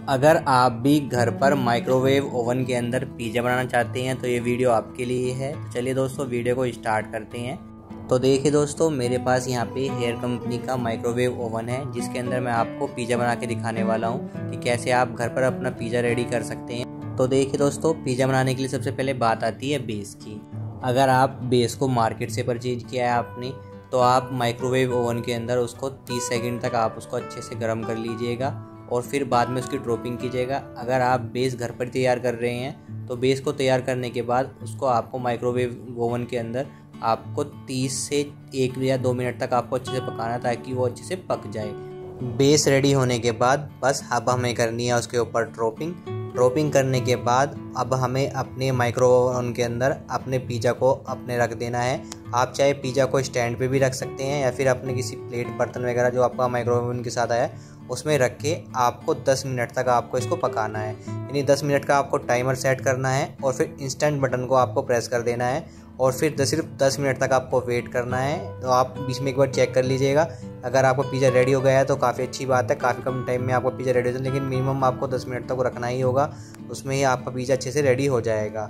अगर आप भी घर पर माइक्रोवेव ओवन के अंदर पिज़्ज़ा बनाना चाहते हैं तो ये वीडियो आपके लिए है। तो चलिए दोस्तों वीडियो को स्टार्ट करते हैं। तो देखिए दोस्तों, मेरे पास यहाँ पे हेयर कंपनी का माइक्रोवेव ओवन है जिसके अंदर मैं आपको पिज़्ज़ा बना के दिखाने वाला हूँ कि कैसे आप घर पर अपना पिज़्ज़ा रेडी कर सकते हैं। तो देखिए दोस्तों, पिज़्ज़ा बनाने के लिए सबसे पहले बात आती है बेस की। अगर आप बेस को मार्केट से परचेज किया है आपने, तो आप माइक्रोवेव ओवन के अंदर उसको 30 सेकंड तक आप उसको अच्छे से गर्म कर लीजिएगा और फिर बाद में उसकी ड्रॉपिंग कीजिएगा। अगर आप बेस घर पर तैयार कर रहे हैं तो बेस को तैयार करने के बाद उसको आपको माइक्रोवेव ओवन के अंदर आपको 30 से 1 या 2 मिनट तक आपको अच्छे से पकाना है ताकि वो अच्छे से पक जाए। बेस रेडी होने के बाद बस अब हमें करनी है उसके ऊपर ड्रॉपिंग करने के बाद अब हमें अपने माइक्रो ओवन के अंदर अपने पिज़्ज़ा को अपने रख देना है। आप चाहे पिज़्ज़ा को स्टैंड पे भी रख सकते हैं या फिर अपने किसी प्लेट बर्तन वगैरह जो आपका माइक्रो ओवन के साथ आया है उसमें रख के आपको 10 मिनट तक आपको इसको पकाना है। यानी 10 मिनट का आपको टाइमर सेट करना है और फिर इंस्टेंट बटन को आपको प्रेस कर देना है और फिर सिर्फ 10 मिनट तक आपको वेट करना है। तो आप बीच में एक बार चेक कर लीजिएगा। अगर आपको पिज़्ज़ा रेडी हो गया है तो काफ़ी अच्छी बात है, काफ़ी कम टाइम में आपको पिज़्ज़ा रेडी हो जाए, लेकिन मिनिमम आपको 10 मिनट तक रखना ही होगा, उसमें ही आपका पिज़्ज़ा अच्छे से रेडी हो जाएगा।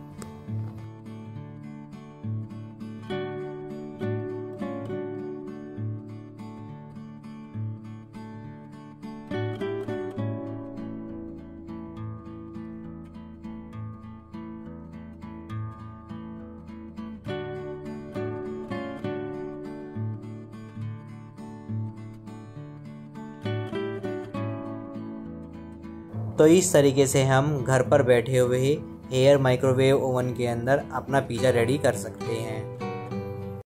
तो इस तरीके से हम घर पर बैठे हुए ही एयर माइक्रोवेव ओवन के अंदर अपना पिज़्ज़ा रेडी कर सकते हैं।